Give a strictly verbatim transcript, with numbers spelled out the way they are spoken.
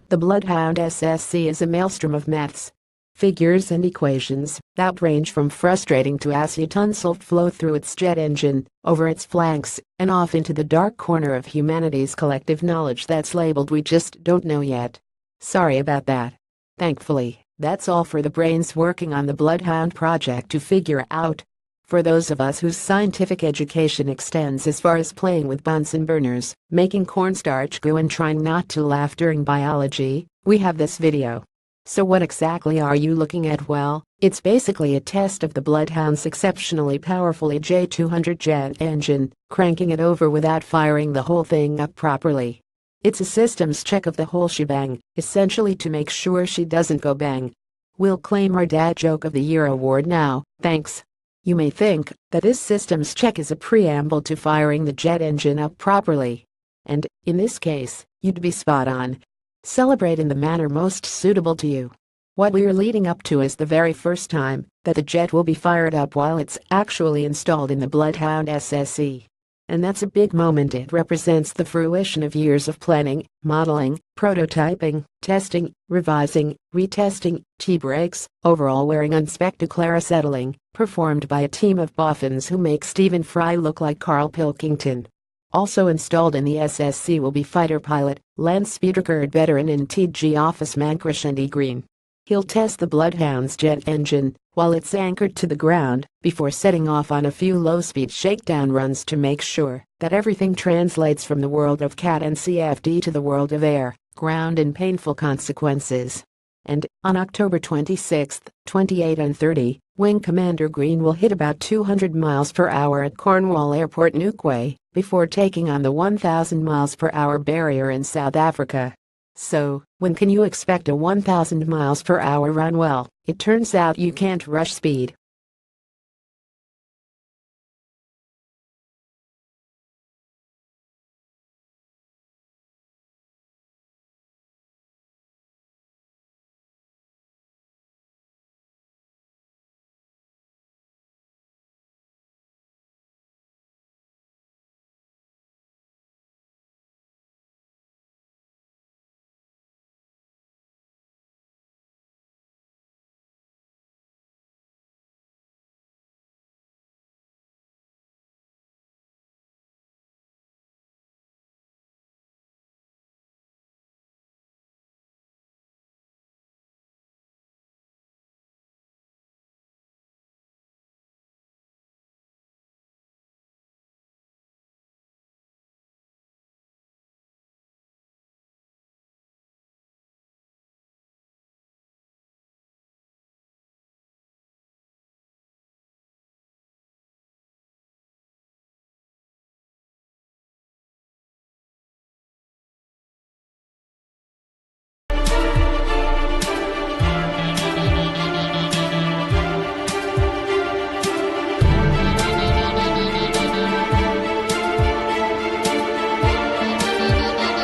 The Bloodhound S S C is a maelstrom of maths, figures and equations that range from frustrating to as a tunnel flow through its jet engine, over its flanks, and off into the dark corner of humanity's collective knowledge that's labeled "we just don't know yet." Sorry about that. Thankfully, that's all for the brains working on the Bloodhound project to figure out. For those of us whose scientific education extends as far as playing with Bunsen burners, making cornstarch glue and trying not to laugh during biology, we have this video. So what exactly are you looking at? Well, it's basically a test of the Bloodhound's exceptionally powerful E J two hundred jet engine, cranking it over without firing the whole thing up properly. It's a systems check of the whole shebang, essentially to make sure she doesn't go bang. We'll claim our Dad Joke of the Year award now, thanks. You may think that this systems check is a preamble to firing the jet engine up properly. And, in this case, you'd be spot on. Celebrate in the manner most suitable to you. What we're leading up to is the very first time that the jet will be fired up while it's actually installed in the Bloodhound S S C. And that's a big moment. It represents the fruition of years of planning, modeling, prototyping, testing, revising, retesting, tea breaks, overall wearing unspectacular settling, performed by a team of boffins who make Stephen Fry look like Carl Pilkington. Also installed in the S S C will be fighter pilot, land speed record veteran and T G office man Krishandy Green. He'll test the Bloodhound's jet engine while it's anchored to the ground before setting off on a few low-speed shakedown runs to make sure that everything translates from the world of C A D and C F D to the world of air, ground and painful consequences. And, on October twenty-sixth, twenty-eighth and thirtieth, Wing Commander Green will hit about two hundred miles per hour at Cornwall Airport Newquay, before taking on the one thousand miles per hour barrier in South Africa. So, when can you expect a one thousand miles per hour run? Well, it turns out you can't rush speed.